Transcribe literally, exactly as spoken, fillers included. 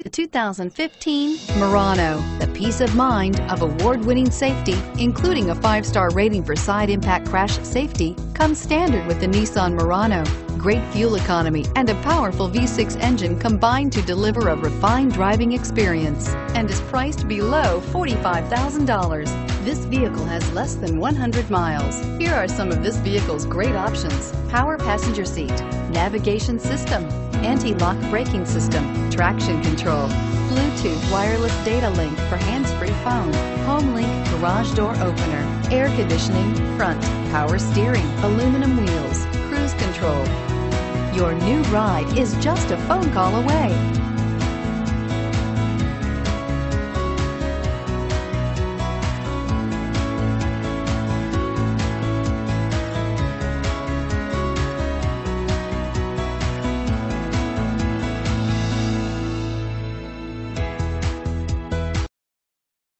The two thousand fifteen Murano. The peace of mind of award-winning safety, including a five-star rating for side impact crash safety, comes standard with the Nissan Murano. Great fuel economy and a powerful V six engine combine to deliver a refined driving experience and is priced below forty-five thousand dollars. This vehicle has less than one hundred miles. Here are some of this vehicle's great options: power passenger seat, navigation system, anti-lock braking system, traction control, Bluetooth wireless data link for hands-free phone, HomeLink garage door opener, air conditioning, front, power steering, aluminum wheels, cruise control. Your new ride is just a phone call away.